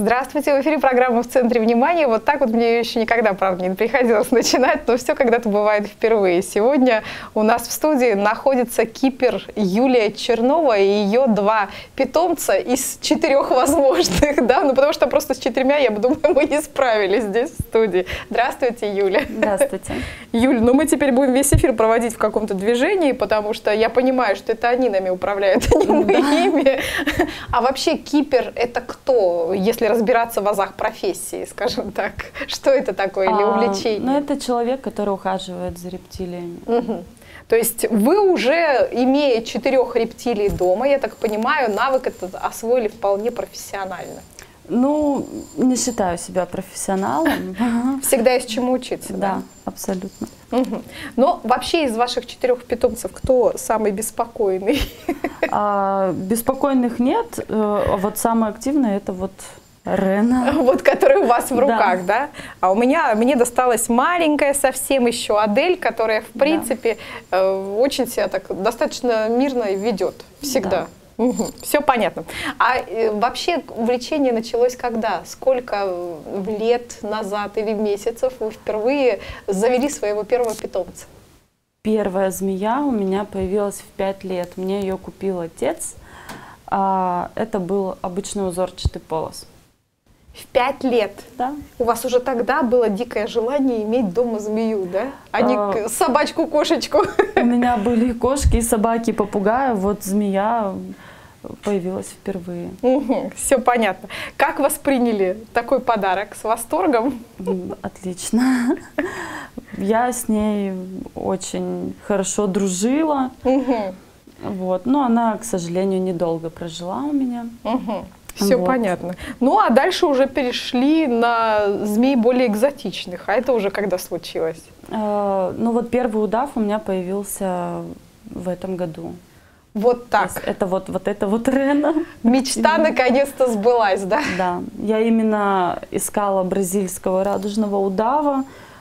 Здравствуйте, в эфире программа «В центре внимания». Вот так вот мне еще никогда, правда, не приходилось начинать, но все когда-то бывает впервые. Сегодня у нас в студии находится кипер Юлия Чернова и ее два питомца из 4 возможных, да, ну потому что просто с 4, я думаю, мы не справились здесь в студии. Здравствуйте, Юля. Здравствуйте. Юль, ну мы теперь будем весь эфир проводить в каком-то движении, потому что я понимаю, что это они нами управляют, а не мы ими. А вообще кипер — это кто, если разбираться в азах профессии, скажем так? Что это такое или увлечение? Ну, это человек, который ухаживает за рептилиями. Угу. То есть вы уже, имея 4 рептилий дома, я так понимаю, навык этот освоили вполне профессионально. Ну, не считаю себя профессионалом. Всегда есть чему учиться. Да, абсолютно. Угу. Но вообще из ваших 4 питомцев кто самый беспокойный? Беспокойных нет. Вот самый активный — это вот Рена. Вот, который у вас в руках, да? А мне досталась маленькая совсем еще Адель, которая, в принципе, очень себя так достаточно мирно ведет всегда. Да. Угу, все понятно. А вообще увлечение началось когда? Сколько лет назад или месяцев вы впервые завели своего первого питомца? Первая змея у меня появилась в 5 лет. Мне ее купил отец. Это был обычный узорчатый полос. В 5 лет? Да. У вас уже тогда было дикое желание иметь дома змею, да? А не собачку-кошечку? У меня были и кошки, и собаки, и попугаи. Вот змея появилась впервые. Угу, все понятно. Как восприняли такой подарок? С восторгом? Отлично. Я с ней очень хорошо дружила. Угу. Вот. Но она, к сожалению, недолго прожила у меня. Угу. Все вот. Понятно. Ну, а дальше уже перешли на змей более экзотичных. А это уже когда случилось? Ну, вот первый удав у меня появился в этом году. Вот так. Это вот Рена. Мечта наконец-то сбылась, да? Да. Я именно искала бразильского радужного удава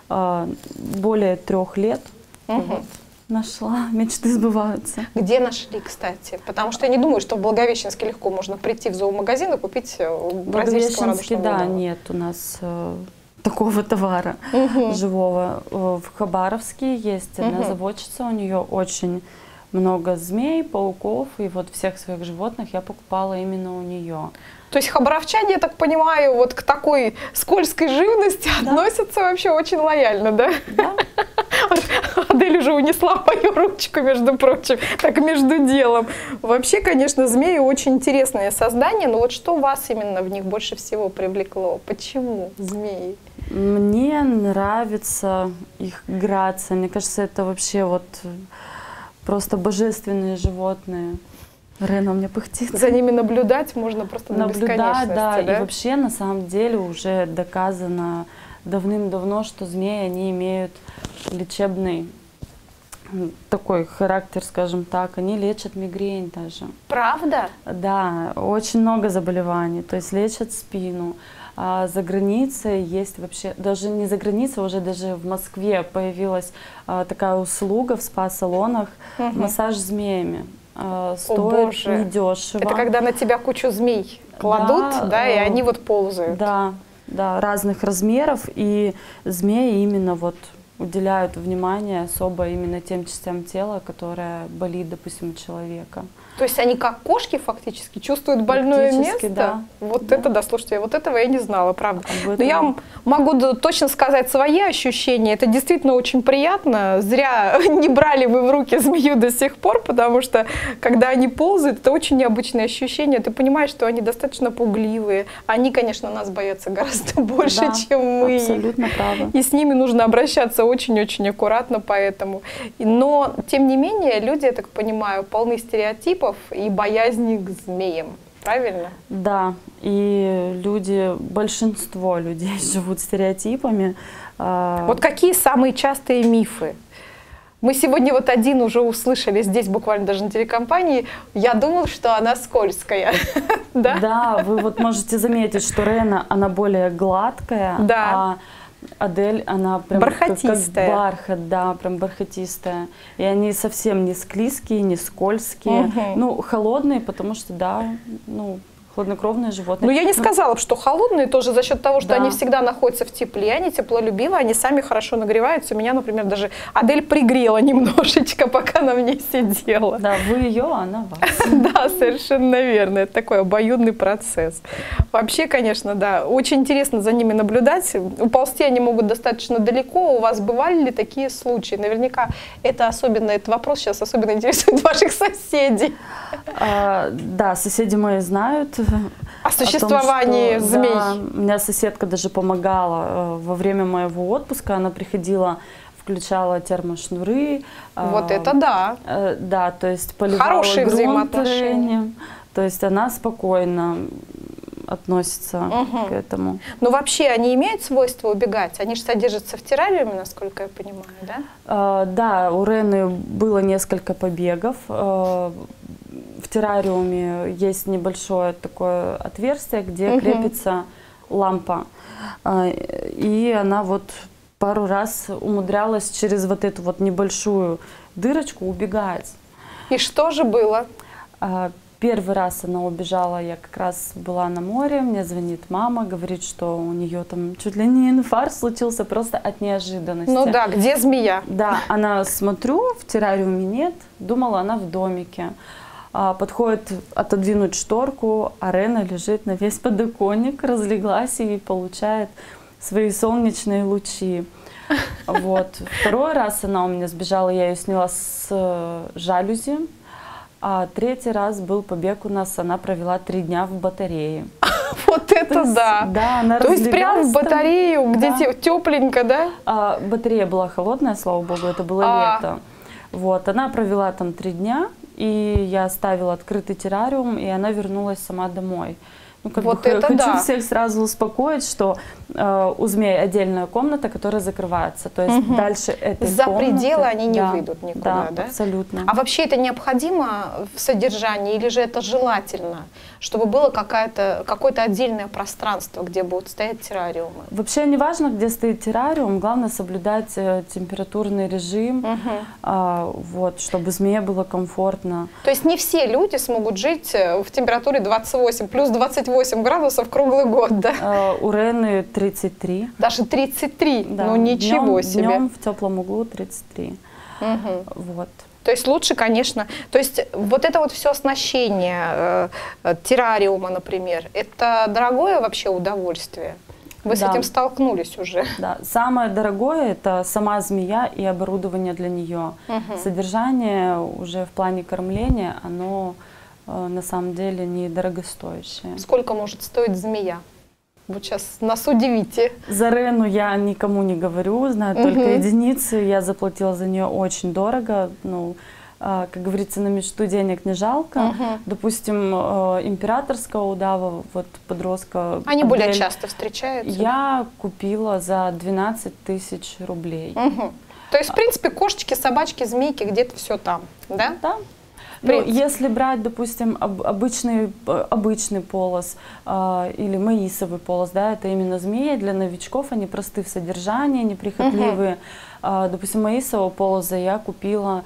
более 3 лет. Угу. Вот. Нашла, мечты сбываются. Где нашли, кстати? Потому что я не думаю, что в Благовещенске легко можно прийти в зоомагазин и купить бразильского радужного удава. Да, нет у нас такого товара живого. В Хабаровске есть одна заводчица, у нее очень много змей, пауков, и вот всех своих животных я покупала именно у нее. То есть хабаровчане, я так понимаю, вот к такой скользкой живности относятся вообще очень лояльно, да? Да. Адель уже унесла мою ручку, между прочим, так между делом. Вообще, конечно, змеи очень интересное создание, но вот что вас именно в них больше всего привлекло? Почему змеи? Мне нравится их грация. Мне кажется, это вообще вот просто божественные животные. Рена у меня пыхтит. За ними наблюдать можно просто до бесконечности, да? Да, и вообще на самом деле уже доказано давным-давно, что змеи, они имеют лечебный такой характер, скажем так. Они лечат мигрень даже. Правда? Да, очень много заболеваний. То есть лечат спину. А за границей есть вообще, даже не за границей, уже даже в Москве появилась такая услуга в спа-салонах, массаж змеями. Стоит недешево. Это когда на тебя кучу змей кладут, да, и они вот ползают. Да, да, разных размеров, и змеи именно вот уделяют внимание особо именно тем частям тела, которое болит, допустим, у человека. То есть они как кошки фактически чувствуют больное место? Да. Вот это, да, слушайте, вот этого я не знала, правда. Но я могу точно сказать свои ощущения. Это действительно очень приятно. Зря не брали вы в руки змею до сих пор, потому что, когда они ползают, это очень необычное ощущение. Ты понимаешь, что они достаточно пугливые. Они, конечно, нас боятся гораздо больше, чем мы. Абсолютно правы. И с ними нужно обращаться очень-очень аккуратно, поэтому. Но, тем не менее, люди, я так понимаю, полны стереотипов и боязни к змеям, правильно? Да, и большинство людей живут стереотипами. Вот какие самые частые мифы? Мы сегодня вот один уже услышали здесь, буквально даже на телекомпании. Я думала, что она скользкая. Да, вы вот можете заметить, что Рена, она более гладкая, а Адель, она прям бархатистая. Как бархат, да, прям бархатистая. И они совсем не склизкие, не скользкие. Ну, холодные, потому что, да, ну, хладнокровные животные. Ну, я не сказала бы, что холодные тоже за счет того, что Да. они всегда находятся в тепле, они теплолюбивые, они сами хорошо нагреваются. Меня, например, даже Адель пригрела немножечко, пока на мне сидела. Да, вы ее, а она вас. Да, совершенно верно. Это такой обоюдный процесс. Вообще, конечно, да, очень интересно за ними наблюдать. Уползти они могут достаточно далеко. У вас бывали ли такие случаи? Наверняка это особенно, этот вопрос сейчас особенно интересует ваших соседей. Да, соседи мои знают О существовании змей. Да, у меня соседка даже помогала во время моего отпуска. Она приходила, включала термошнуры. Вот это да. Да, то есть поливала Хорошие грунт взаимоотношения. трением. То есть она спокойно относится к этому. Но вообще они имеют свойство убегать? Они же содержатся в террариуме, насколько я понимаю, да? Да, у Рены было несколько побегов. В террариуме есть небольшое такое отверстие, где крепится лампа. И она вот пару раз умудрялась через вот эту вот небольшую дырочку убегать. И что же было? Первый раз она убежала, я как раз была на море, мне звонит мама, говорит, что у нее там чуть ли не инфаркт случился просто от неожиданности. Ну да, где змея? Да, она, смотрю, в террариуме нет, думала, она в домике. Подходит отодвинуть шторку, а Рена лежит на весь подоконник, разлеглась и получает свои солнечные лучи. Вот. Второй раз она у меня сбежала, я ее сняла с жалюзи. А третий раз был побег у нас, она провела 3 дня в батарее. Вот это да! Да, она То есть прям в разлеглась там. батарею, где Да. тепленько, да? Батарея была холодная, слава богу, это было лето. Вот, она провела там 3 дня, и я оставила открытый террариум, и она вернулась сама домой. Ну, как Вот бы, это хочу да. всех сразу успокоить, что у змей отдельная комната, которая закрывается. То есть дальше этой За комнаты, пределы они не да, выйдут никуда, да? абсолютно. А вообще это необходимо в содержании или же это желательно, чтобы было какое-то отдельное пространство, где будут стоять террариумы? Вообще не важно, где стоит террариум, главное соблюдать температурный режим, вот, чтобы змее было комфортно. То есть не все люди смогут жить в температуре 28, плюс 28 градусов круглый год, да? У Рены 33. Даже 33, Да. ну ничего себе. Днем в теплом углу 33. Вот. То есть лучше, конечно, то есть вот это вот все оснащение террариума, например, это дорогое вообще удовольствие? Вы с Да. этим столкнулись уже? Да. Самое дорогое – это сама змея и оборудование для нее. Содержание уже в плане кормления, оно на самом деле недорогостоящее. Сколько может стоить змея? Вот сейчас нас удивите. За Рену я никому не говорю, знаю только единицы. Я заплатила за нее очень дорого. Ну, как говорится, на мечту денег не жалко. Допустим, императорского удава, вот подростка. Они более Адель, часто встречаются? я купила за 12 тысяч рублей. То есть, в принципе, кошечки, собачки, змейки, где-то все там, да? Да. Ну, если брать, допустим, обычный полос или маисовый полос, да, это именно змеи для новичков, они просты в содержании, неприхотливые. Допустим, маисового полоза я купила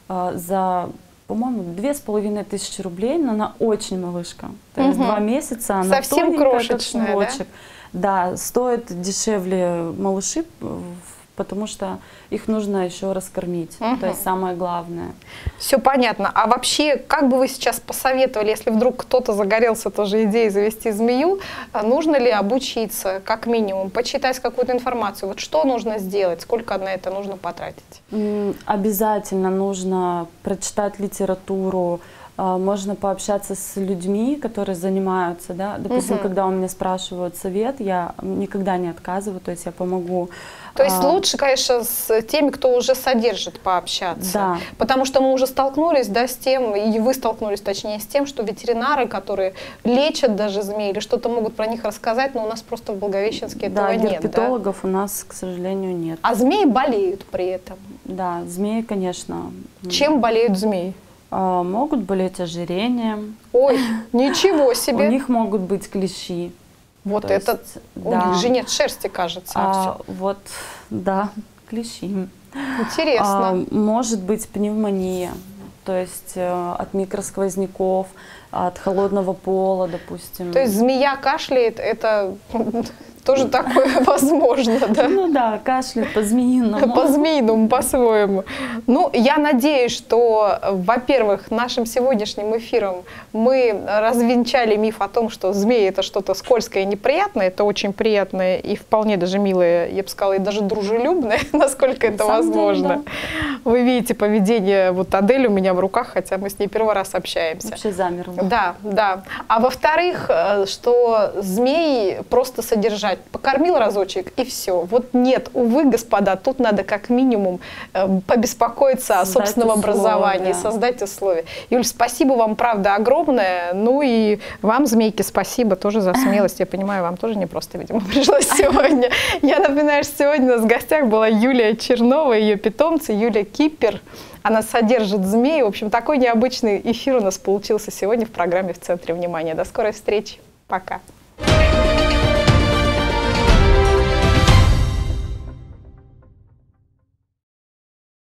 за, по-моему, 2500 рублей, но она очень малышка. То есть 2 месяца, она совсем тоненькая, крошечная, как шнурочек. Да, стоит дешевле малыши, потому что их нужно еще раскормить. То есть самое главное. Все понятно. А вообще, как бы вы сейчас посоветовали, если вдруг кто-то загорелся тоже идеей завести змею, нужно ли обучиться, как минимум, почитать какую-то информацию? Вот что нужно сделать, сколько на это нужно потратить? Обязательно нужно прочитать литературу, можно пообщаться с людьми, которые занимаются, да. Допустим, когда у меня спрашивают совет, я никогда не отказываю, то есть я помогу. То есть лучше, конечно, с теми, кто уже содержит, пообщаться. Да. Потому что мы уже столкнулись, да, с тем, и вы столкнулись, точнее, с тем, что ветеринары, которые лечат даже змей или что-то могут про них рассказать, но у нас просто в Благовещенске этого нет. Герпетологов у нас, к сожалению, нет. А змеи болеют при этом? Да, змеи, конечно. Чем болеют змеи? Могут болеть ожирением. Ой, ничего себе! У них могут быть клещи. Вот То это, есть, у них же нет шерсти, кажется. Вот, да, клещи. Интересно. Может быть пневмония. то есть от микросквозняков, от холодного пола, допустим. То есть змея кашляет, это тоже такое возможно, да? Ну да, кашляет по-змеиному. По-змеиному, по-своему. Ну, я надеюсь, что, во-первых, нашим сегодняшним эфиром мы развенчали миф о том, что змеи — это что-то скользкое и неприятное. Это очень приятное и вполне даже милое, я бы сказала, и даже дружелюбное, насколько это возможно. Вы видите поведение вот Адель у меня в руках, хотя мы с ней первый раз общаемся. Вообще замерла. Да, да. А во-вторых, что змей просто содержать. Покормил разочек и все. Вот нет, увы, господа, тут надо как минимум побеспокоиться о собственном образовании, создать условия. Юль, спасибо вам, правда, огромное. Ну и вам, змейки, спасибо тоже за смелость. Я понимаю, вам тоже непросто, видимо, пришлось сегодня. Я напоминаю, что сегодня у нас в гостях была Юлия Чернова, ее питомцы, Юлия Кипер. Она содержит змей. В общем, такой необычный эфир у нас получился сегодня в программе «В центре внимания». До скорой встречи. Пока.